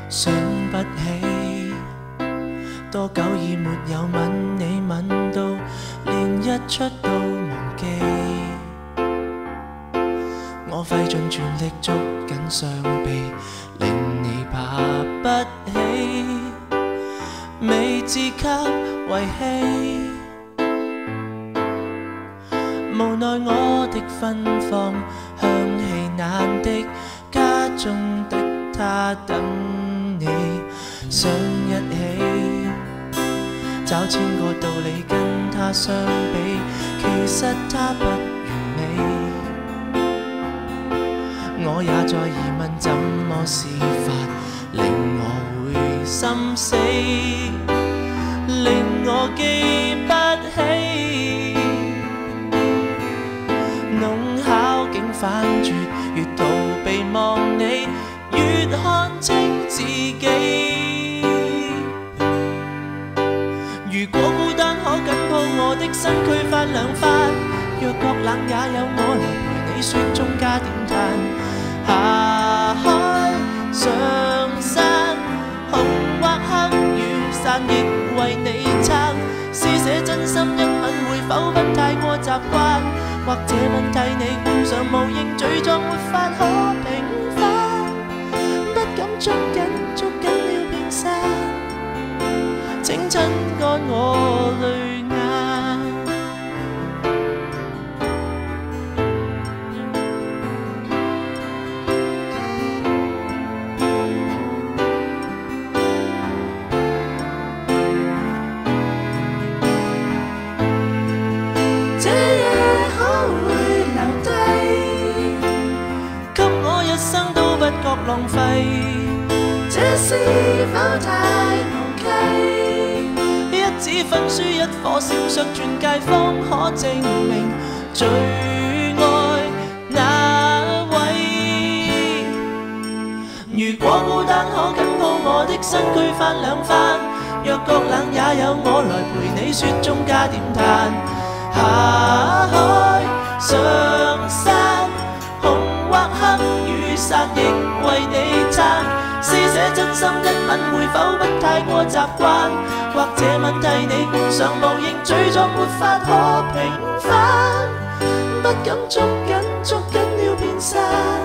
想不起，多久已沒有吻你，吻到連日出都忘記。我費盡全力捉緊雙臂，令你爬不起，未自給遺棄。無奈我的芬芳香氣難敵，家中的他等你想一起，找千個道理跟他相比，其實他不完美。我也在疑問怎麼施法令我會心死，令我記不起。弄巧竟反絕，越逃避望你，越看清自己。如果孤單可緊抱我的身軀翻兩番，若覺冷也有我來陪你，雪中加點炭。下海上山，紅或黑雨傘亦為你撐。試寫真心一吻會否不太過習慣？或這吻替你顧上無形罪狀，沒法可平反。不敢捉緊了便散，請親乾我淚眼。這夜可會留低，給我一生都不覺浪費，這是否太無稽？一紙婚書一顆閃爍鑽戒，方可證明最愛那位。如果孤單可緊抱我的身軀翻兩番，若覺冷也有我來陪你，雪中加點炭。下海上山，紅或黑雨傘亦為你撐。試寫真心一吻會否不太過習慣？或這吻替你顧上無形罪狀，沒法可平反。不敢捉緊了便散。